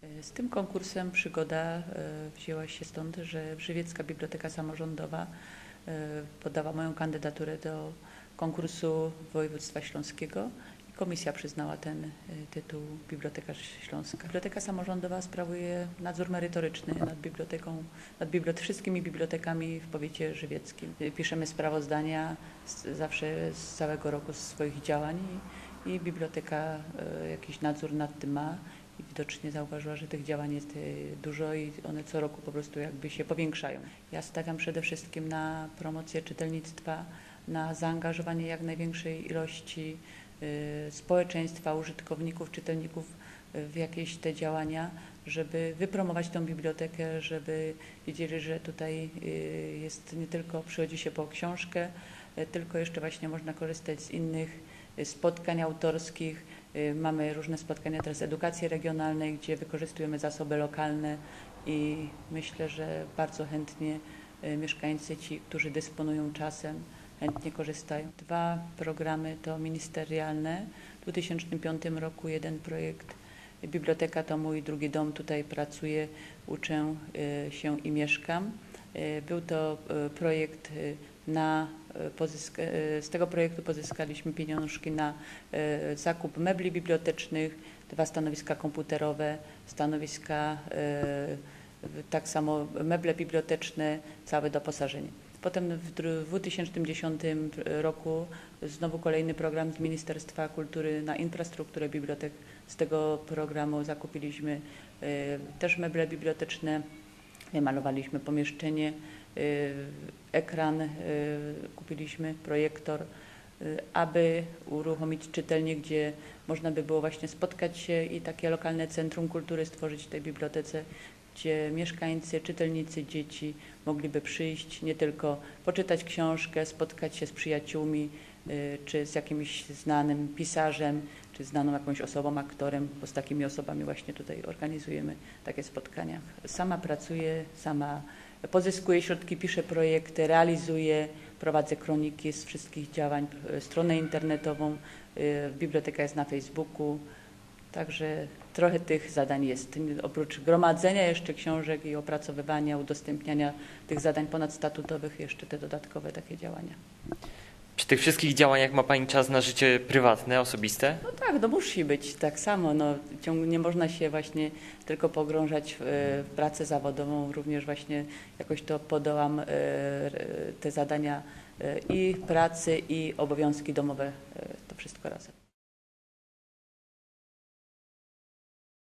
Z tym konkursem przygoda wzięła się stąd, że Żywiecka Biblioteka Samorządowa podała moją kandydaturę do konkursu województwa śląskiego i komisja przyznała ten tytuł Bibliotekarz Śląska. Biblioteka Samorządowa sprawuje nadzór merytoryczny nad biblioteką, wszystkimi bibliotekami w powiecie żywieckim. Piszemy sprawozdania zawsze z całego roku z swoich działań i biblioteka jakiś nadzór nad tym ma. I widocznie zauważyła, że tych działań jest dużo i one co roku po prostu jakby się powiększają. Ja stawiam przede wszystkim na promocję czytelnictwa, na zaangażowanie jak największej ilości społeczeństwa, użytkowników, czytelników w jakieś te działania, żeby wypromować tą bibliotekę, żeby wiedzieli, że tutaj jest nie tylko przychodzi się po książkę, tylko jeszcze właśnie można korzystać z innych spotkań autorskich. Mamy różne spotkania teraz edukacji regionalnej, gdzie wykorzystujemy zasoby lokalne i myślę, że bardzo chętnie mieszkańcy ci, którzy dysponują czasem, chętnie korzystają. 2 programy to ministerialne. W 2005 roku jeden projekt Biblioteka to mój drugi dom, tutaj pracuję, uczę się i mieszkam. Był to projekt z tego projektu pozyskaliśmy pieniążki na zakup mebli bibliotecznych, 2 stanowiska komputerowe, stanowiska, tak samo meble biblioteczne, całe doposażenie. Potem w 2010 roku znowu kolejny program z Ministerstwa Kultury na infrastrukturę bibliotek. Z tego programu zakupiliśmy też meble biblioteczne, wymalowaliśmy pomieszczenie, ekran, kupiliśmy projektor, aby uruchomić czytelnię, gdzie można by było właśnie spotkać się i takie lokalne centrum kultury stworzyć w tej bibliotece, gdzie mieszkańcy, czytelnicy, dzieci mogliby przyjść, nie tylko poczytać książkę, spotkać się z przyjaciółmi, czy z jakimś znanym pisarzem, czy znaną jakąś osobą, aktorem, bo z takimi osobami właśnie tutaj organizujemy takie spotkania. Sama pracuję, sama pozyskuję środki, piszę projekty, realizuję, prowadzę kroniki z wszystkich działań, stronę internetową, biblioteka jest na Facebooku, także trochę tych zadań jest. Oprócz gromadzenia jeszcze książek i opracowywania, udostępniania tych zadań ponadstatutowych, jeszcze te dodatkowe takie działania. Przy tych wszystkich działaniach ma Pani czas na życie prywatne, osobiste? No tak, no musi być tak samo. No, nie można się właśnie tylko pogrążać w pracę zawodową, również właśnie jakoś to podołam te zadania i pracy, i obowiązki domowe, to wszystko razem.